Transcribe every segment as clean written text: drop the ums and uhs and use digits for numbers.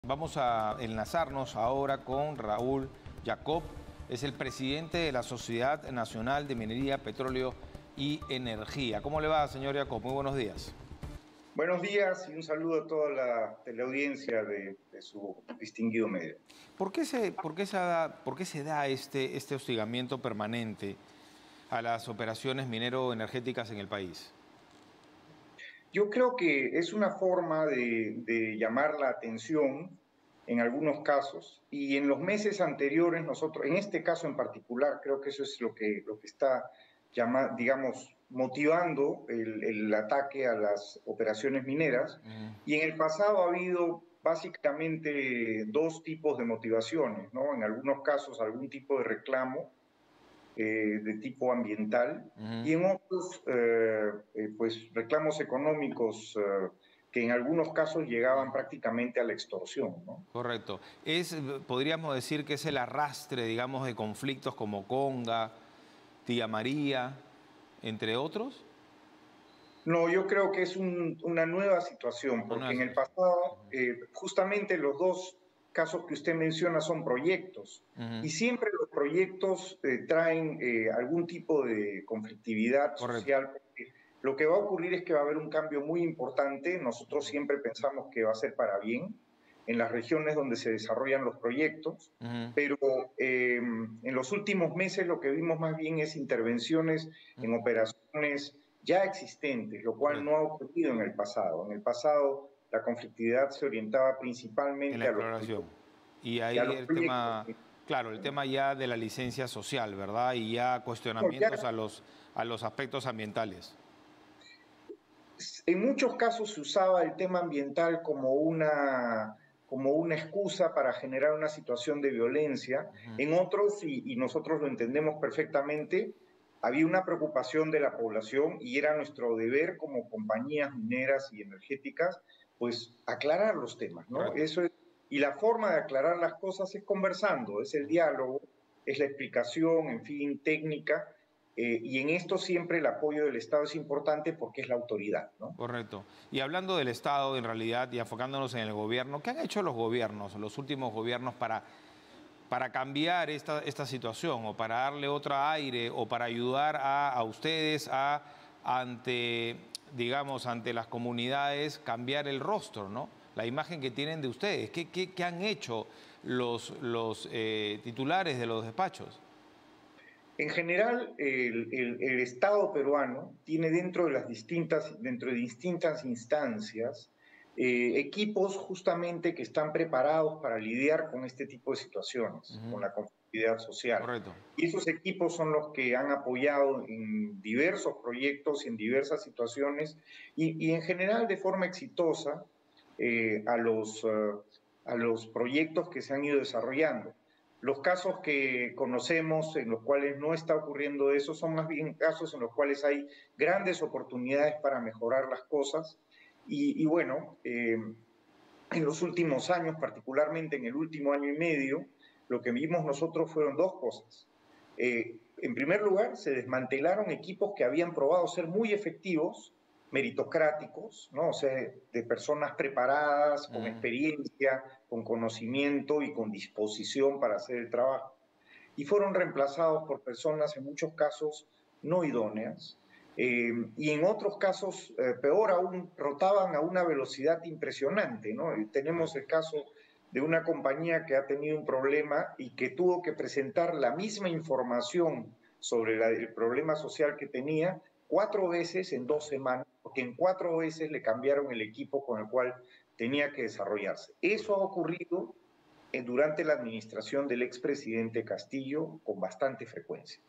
Vamos a enlazarnos ahora con Raúl Jacob, es el presidente de la Sociedad Nacional de Minería, Petróleo y Energía. ¿Cómo le va, señor Jacob? Muy buenos días. Buenos días y un saludo a toda la teleaudiencia de su distinguido medio. ¿Por qué se da este hostigamiento permanente a las operaciones minero-energéticas en el país? Yo creo que es una forma de llamar la atención en algunos casos y en los meses anteriores nosotros, en este caso en particular, creo que eso es lo que está digamos, motivando el ataque a las operaciones mineras. Y en el pasado ha habido básicamente dos tipos de motivaciones, ¿no? En algunos casos algún tipo de reclamo de tipo ambiental y en otros, pues, reclamos económicos que en algunos casos llegaban prácticamente a la extorsión, ¿no? Correcto. Podríamos decir que es el arrastre, digamos, de conflictos como Conga, Tía María, entre otros. No, yo creo que es una nueva situación, No, no porque es en el situación. pasado, justamente los dos casos que usted menciona son proyectos, y siempre los proyectos traen algún tipo de conflictividad Correcto. social, porque lo que va a ocurrir es que va a haber un cambio muy importante. Nosotros siempre pensamos que va a ser para bien en las regiones donde se desarrollan los proyectos, pero en los últimos meses lo que vimos más bien es intervenciones en operaciones ya existentes, lo cual Correcto. no ha ocurrido en el pasado. En el pasado la conflictividad se orientaba En la principalmente exploración. Y a ahí los el proyectos. tema, claro, el tema ya de la licencia social, ¿verdad? Y ya No, ya, cuestionamientos a los aspectos ambientales. en muchos casos se usaba el tema ambiental como una excusa para generar una situación de violencia. En otros, y nosotros lo entendemos perfectamente, había una preocupación de la población y era nuestro deber como compañías mineras y energéticas, pues aclarar los temas, ¿no? Correcto. Y la forma de aclarar las cosas es conversando, es el diálogo, es la explicación, en fin, técnica, y en esto siempre el apoyo del Estado es importante porque es la autoridad, ¿no? Correcto. Y hablando del Estado, en realidad, y enfocándonos en el gobierno, ¿qué han hecho los gobiernos, los últimos gobiernos, para cambiar esta situación o para darle otro aire o para ayudar a ustedes ante, digamos, ante las comunidades, cambiar el rostro, ¿no? La imagen que tienen de ustedes? ¿Qué han hecho los titulares de los despachos? En general, el Estado peruano tiene dentro de distintas instancias, equipos justamente que están preparados para lidiar con este tipo de situaciones, con la conflictividad social. Correcto. Y esos equipos son los que han apoyado en diversos proyectos y en diversas situaciones, y en general de forma exitosa eh, a, los, uh, a los proyectos que se han ido desarrollando. Los casos que conocemos en los cuales no está ocurriendo eso son más bien casos en los cuales hay grandes oportunidades para mejorar las cosas. Y bueno, en los últimos años, particularmente en el último año y medio, lo que vimos nosotros fueron dos cosas. En primer lugar, se desmantelaron equipos que habían probado ser muy efectivos, meritocráticos, ¿no? O sea, de personas preparadas, con experiencia, con conocimiento y con disposición para hacer el trabajo. Y fueron reemplazados por personas en muchos casos no idóneas, y en otros casos, peor aún, rotaban a una velocidad impresionante, ¿no? Y tenemos el caso de una compañía que ha tenido un problema y que tuvo que presentar la misma información sobre el problema social que tenía 4 veces en 2 semanas, porque en 4 veces le cambiaron el equipo con el cual tenía que desarrollarse. Eso ha ocurrido durante la administración del expresidente Castillo con bastante frecuencia.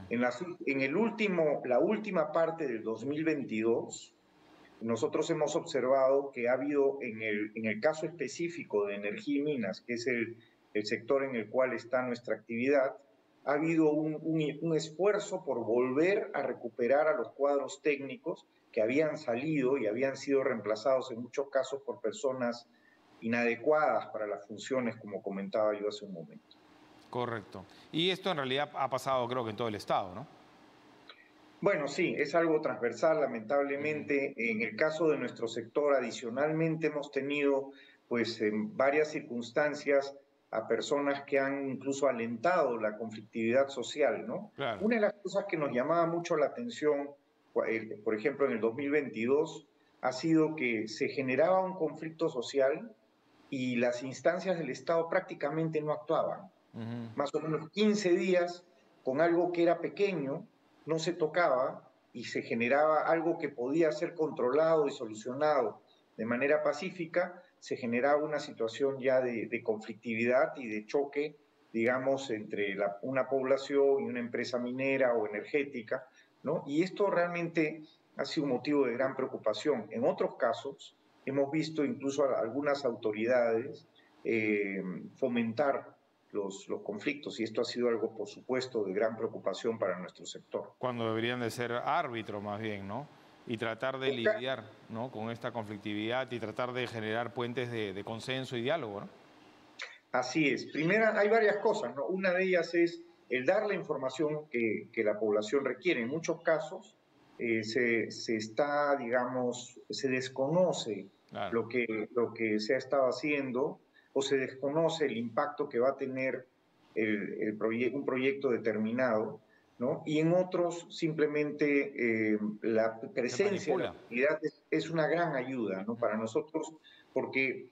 La última parte del 2022, nosotros hemos observado que ha habido, en el caso específico de energía y minas, que es el sector en el cual está nuestra actividad, ha habido un esfuerzo por volver a recuperar a los cuadros técnicos que habían salido y habían sido reemplazados en muchos casos por personas inadecuadas para las funciones, como comentaba yo hace un momento. Correcto. Y esto en realidad ha pasado, creo que en todo el estado, ¿no? Bueno, sí, es algo transversal, lamentablemente. En el caso de nuestro sector, adicionalmente hemos tenido pues en varias circunstancias a personas que han incluso alentado la conflictividad social, ¿no? Claro. Una de las cosas que nos llamaba mucho la atención, por ejemplo, en el 2022, ha sido que se generaba un conflicto social y las instancias del Estado prácticamente no actuaban. Más o menos 15 días con algo que era pequeño, no se tocaba y se generaba algo que podía ser controlado y solucionado de manera pacífica, se generaba una situación ya de conflictividad y de choque, digamos, entre una población y una empresa minera o energética, ¿no? Y esto realmente ha sido un motivo de gran preocupación. En otros casos, hemos visto incluso a algunas autoridades fomentar los conflictos y esto ha sido algo, por supuesto, de gran preocupación para nuestro sector. Cuando deberían de ser árbitros más bien, ¿no? Y tratar de lidiar, ¿no?, con esta conflictividad y tratar de generar puentes de consenso y diálogo, ¿no? Así es. Primera, hay varias cosas, ¿no? Una de ellas es el dar la información que la población requiere. En muchos casos se está, digamos, se desconoce Claro. lo que se ha estado haciendo o se desconoce el impacto que va a tener un proyecto determinado, ¿no? Y en otros simplemente la Se presencia de la manipula. comunidad es una gran ayuda, ¿no? Para nosotros, porque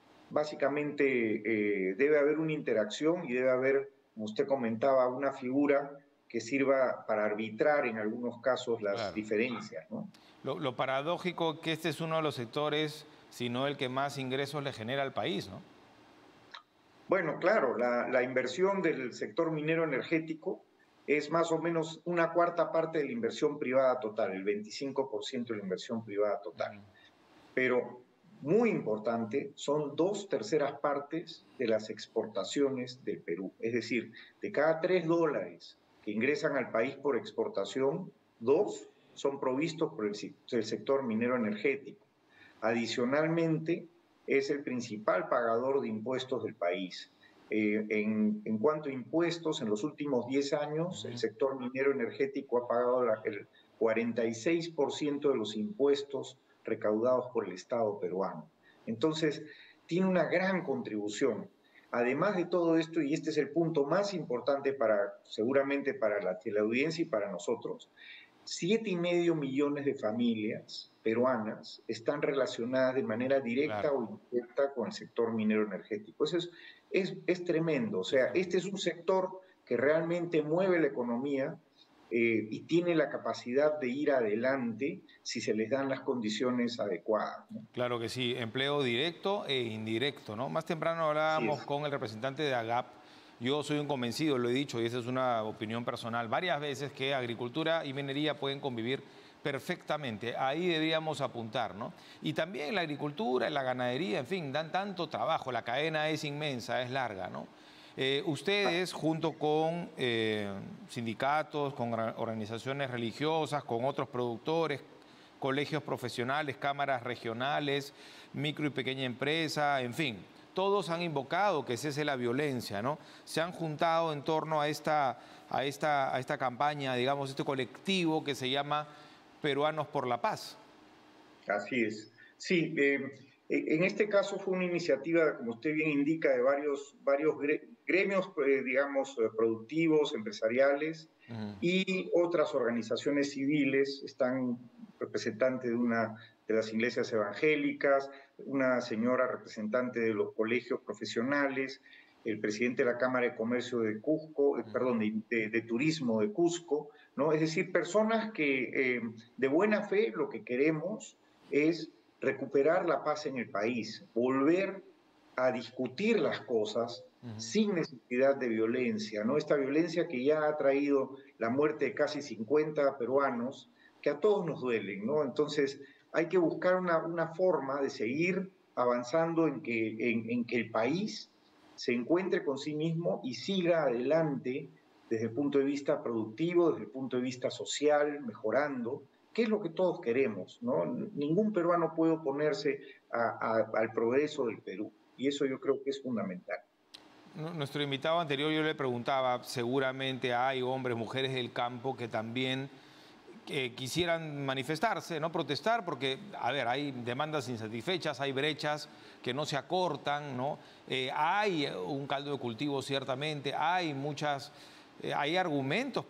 básicamente debe haber una interacción y debe haber, como usted comentaba, una figura que sirva para arbitrar en algunos casos las Claro. diferencias, ¿no? Lo paradójico que este es uno de los sectores, si no el que más ingresos le genera al país, ¿no? Bueno, claro, la inversión del sector minero energético es más o menos una cuarta parte de la inversión privada total, el 25% de la inversión privada total. Pero muy importante, son 2/3 de las exportaciones del Perú. Es decir, de cada $3 que ingresan al país por exportación, 2 son provistos por el sector minero energético. Adicionalmente, es el principal pagador de impuestos del país. En cuanto a impuestos, en los últimos 10 años, el sector minero energético ha pagado el 46% de los impuestos recaudados por el Estado peruano. Entonces, tiene una gran contribución. Además de todo esto, y este es el punto más importante seguramente para la teleaudiencia y para nosotros, 7,5 millones de familias peruanas están relacionadas de manera directa Claro. o indirecta con el sector minero energético. Eso es tremendo. O sea, este es un sector que realmente mueve la economía y tiene la capacidad de ir adelante si se les dan las condiciones adecuadas, ¿no? Claro que sí, empleo directo e indirecto, ¿no? Más temprano Así hablábamos es. con el representante de AGAP. Yo soy un convencido, lo he dicho, y esa es una opinión personal, varias veces que agricultura y minería pueden convivir perfectamente. Ahí deberíamos apuntar, ¿no? Y también la agricultura, la ganadería, en fin, dan tanto trabajo, la cadena es inmensa, es larga, ¿no? Ustedes, junto con sindicatos, con organizaciones religiosas, con otros productores, colegios profesionales, cámaras regionales, micro y pequeña empresa, en fin, todos han invocado que cese la violencia, ¿no? Se han juntado en torno a esta campaña, digamos, este colectivo que se llama Peruanos por la Paz. Así es. Sí, en este caso fue una iniciativa, como usted bien indica, de varios gremios, digamos, productivos, empresariales y otras organizaciones civiles. Están representantes de una de las iglesias evangélicas, una señora representante de los colegios profesionales, el presidente de la Cámara de Comercio de Cusco, perdón, de Turismo de Cusco, ¿no? Es decir, personas que de buena fe lo que queremos es recuperar la paz en el país, volver a discutir las cosas sin necesidad de violencia, ¿no? Esta violencia que ya ha traído la muerte de casi 50 peruanos, que a todos nos duelen, ¿no? Entonces hay que buscar una forma de seguir avanzando en que el país se encuentre con sí mismo y siga adelante desde el punto de vista productivo, desde el punto de vista social, mejorando, que es lo que todos queremos, ¿no? Ningún peruano puede oponerse al progreso del Perú, y eso yo creo que es fundamental. Nuestro invitado anterior yo le preguntaba, seguramente hay hombres, mujeres del campo que también quisieran manifestarse, no protestar, porque, a ver, hay demandas insatisfechas, hay brechas que no se acortan, ¿no? Hay un caldo de cultivo, ciertamente, hay argumentos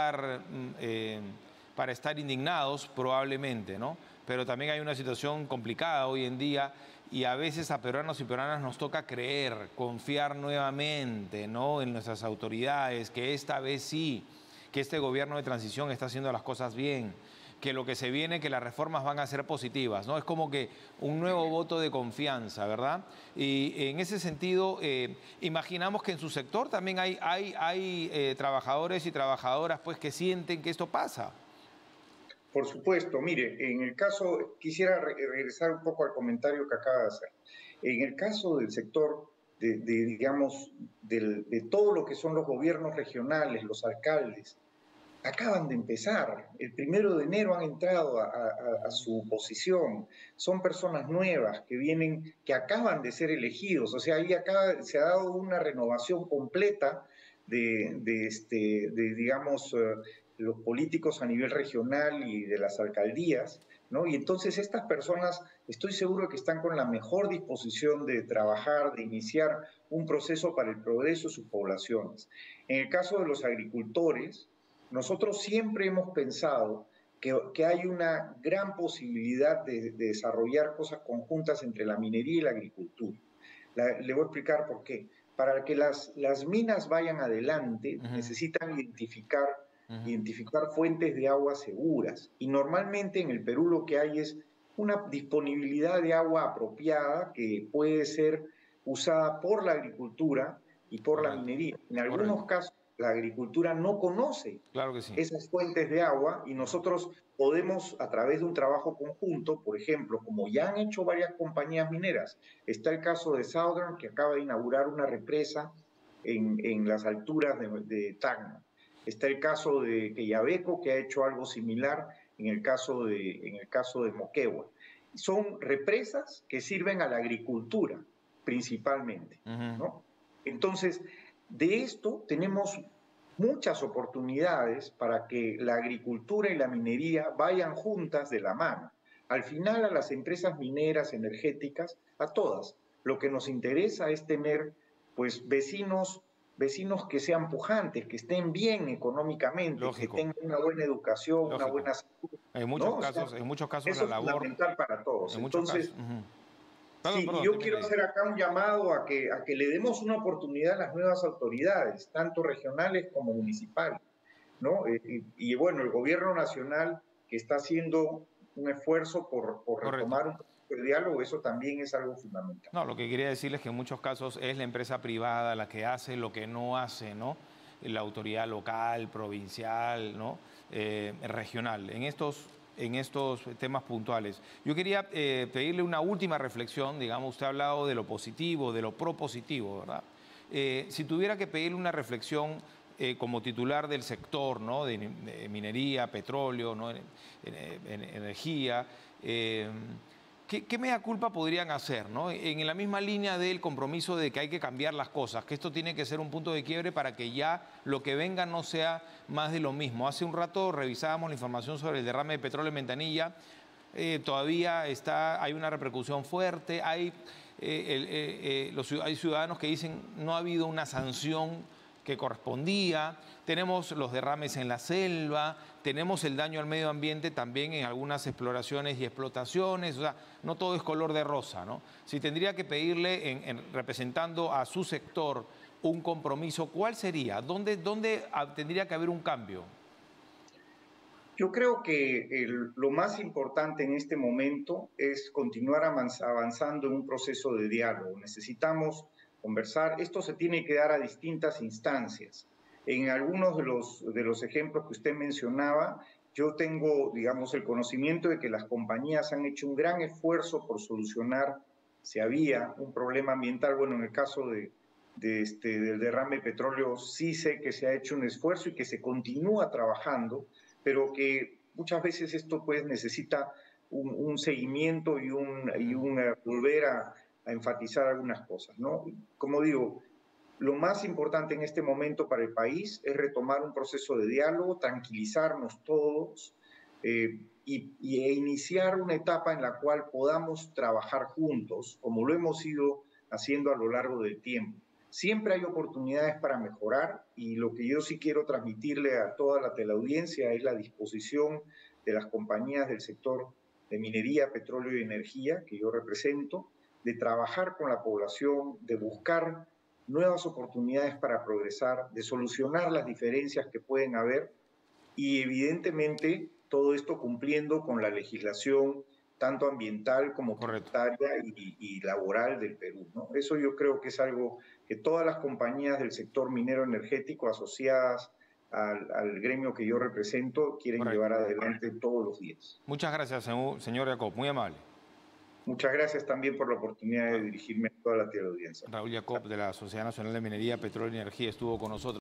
para estar indignados, probablemente, ¿no? Pero también hay una situación complicada hoy en día y a veces a peruanos y peruanas nos toca creer, confiar nuevamente, ¿no?, en nuestras autoridades, que esta vez sí, que este gobierno de transición está haciendo las cosas bien, que lo que se viene, que las reformas van a ser positivas, ¿no? Es como que un nuevo voto de confianza, ¿verdad? Y en ese sentido, imaginamos que en su sector también hay trabajadores y trabajadoras pues, que sienten que esto pasa. Por supuesto, mire, en el caso, quisiera regresar un poco al comentario que acaba de hacer. En el caso del sector, digamos, de todo lo que son los gobiernos regionales, los alcaldes, acaban de empezar. El 1 de enero han entrado a su posición. Son personas nuevas que vienen, que acaban de ser elegidos. O sea, ahí se ha dado una renovación completa digamos, los políticos a nivel regional y de las alcaldías, ¿no? Y entonces estas personas, estoy seguro que están con la mejor disposición de trabajar, de iniciar un proceso para el progreso de sus poblaciones. En el caso de los agricultores, nosotros siempre hemos pensado que hay una gran posibilidad de desarrollar cosas conjuntas entre la minería y la agricultura. Le voy a explicar por qué. Para que las minas vayan adelante, necesitan identificar fuentes de agua seguras. Y normalmente en el Perú lo que hay es una disponibilidad de agua apropiada que puede ser usada por la agricultura y por la minería. En algunos casos, la agricultura no conoce Claro que sí. esas fuentes de agua y nosotros podemos, a través de un trabajo conjunto, por ejemplo, como ya han hecho varias compañías mineras, está el caso de Southern, que acaba de inaugurar una represa en las alturas de Tacna. Está el caso de Quellaveco, que ha hecho algo similar en el caso de Moquegua. Son represas que sirven a la agricultura, principalmente, ¿no? Entonces, de esto tenemos muchas oportunidades para que la agricultura y la minería vayan juntas de la mano. Al final, a las empresas mineras, energéticas, a todas, lo que nos interesa es tener, pues, vecinos que sean pujantes, que estén bien económicamente, Lógico. que tengan una buena educación, Lógico. una buena salud. En muchos casos, en muchos casos Eso la es labor... fundamental para todos. En muchos Entonces, casos. Perdón, sí, y perdón, yo quiero termine. hacer acá un llamado a que le demos una oportunidad a las nuevas autoridades, tanto regionales como municipales, ¿no? Y bueno, el gobierno nacional que está haciendo un esfuerzo por Correcto. retomar un proceso de diálogo, eso también es algo fundamental. No, lo que quería decirles es que en muchos casos es la empresa privada la que hace lo que no hace, ¿no?, la autoridad local, provincial, ¿no?, regional, en estos temas puntuales. Yo quería pedirle una última reflexión. Digamos, usted ha hablado de lo positivo, de lo propositivo, ¿verdad? Si tuviera que pedirle una reflexión como titular del sector, ¿no?, de minería, petróleo, ¿no?, energía, ¿qué mea culpa podrían hacer, ¿no?, en la misma línea del compromiso de que hay que cambiar las cosas, que esto tiene que ser un punto de quiebre para que ya lo que venga no sea más de lo mismo? Hace un rato revisábamos la información sobre el derrame de petróleo en Ventanilla. Todavía hay una repercusión fuerte, hay ciudadanos que dicen no ha habido una sanción que correspondía, tenemos los derrames en la selva, tenemos el daño al medio ambiente también en algunas exploraciones y explotaciones. O sea, no todo es color de rosa, ¿no? Si tendría que pedirle, representando a su sector, un compromiso, ¿cuál sería? ¿Dónde tendría que haber un cambio? Yo creo que lo más importante en este momento es continuar avanzando en un proceso de diálogo. Necesitamos conversar. Esto se tiene que dar a distintas instancias. En algunos de los ejemplos que usted mencionaba, yo tengo, digamos, el conocimiento de que las compañías han hecho un gran esfuerzo por solucionar si había un problema ambiental. Bueno, en el caso del derrame de petróleo, sí sé que se ha hecho un esfuerzo y que se continúa trabajando, pero que muchas veces esto pues necesita un seguimiento y volver a enfatizar algunas cosas, ¿no? Como digo, lo más importante en este momento para el país es retomar un proceso de diálogo, tranquilizarnos todos, e iniciar una etapa en la cual podamos trabajar juntos, como lo hemos ido haciendo a lo largo del tiempo. Siempre hay oportunidades para mejorar y lo que yo sí quiero transmitirle a toda la teleaudiencia es la disposición de las compañías del sector de minería, petróleo y energía que yo represento, de trabajar con la población, de buscar nuevas oportunidades para progresar, de solucionar las diferencias que pueden haber y evidentemente todo esto cumpliendo con la legislación tanto ambiental como Correcto. tributaria y laboral del Perú, ¿no? Eso yo creo que es algo que todas las compañías del sector minero energético asociadas al gremio que yo represento quieren Correcto. llevar adelante todos los días. Muchas gracias, señor Jacob, muy amable. Muchas gracias también por la oportunidad de dirigirme a toda la teleaudiencia. Raúl Jacob, de la Sociedad Nacional de Minería, Petróleo y Energía, estuvo con nosotros.